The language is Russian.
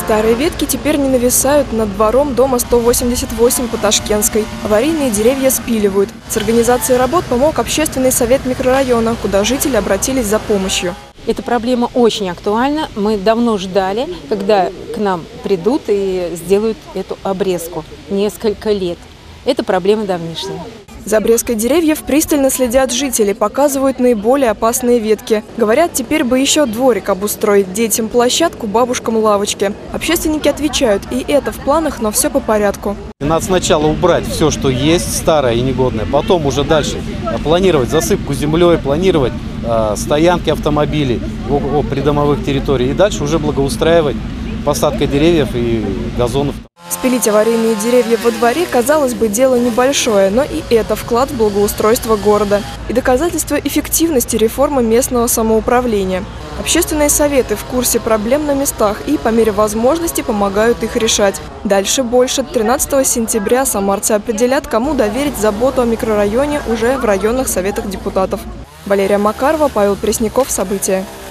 Старые ветки теперь не нависают над двором дома 188 по Ташкентской. Аварийные деревья спиливают. С организацией работ помог общественный совет микрорайона, куда жители обратились за помощью. Эта проблема очень актуальна. Мы давно ждали, когда к нам придут и сделают эту обрезку. Несколько лет. Это проблема давнишняя. За обрезкой деревьев пристально следят жители, показывают наиболее опасные ветки. Говорят, теперь бы еще дворик обустроить, детям площадку, бабушкам лавочки. Общественники отвечают, и это в планах, но все по порядку. Надо сначала убрать все, что есть, старое и негодное, потом уже дальше планировать засыпку землей, планировать стоянки автомобилей о придомовых территориях и дальше уже благоустраивать посадкой деревьев и газонов. Спилить аварийные деревья во дворе, казалось бы, дело небольшое, но и это вклад в благоустройство города. И доказательство эффективности реформы местного самоуправления. Общественные советы в курсе проблем на местах и по мере возможности помогают их решать. Дальше больше. 13 сентября самарцы определят, кому доверить заботу о микрорайоне уже в районных советах депутатов. Валерия Макарова, Павел Пресняков. События.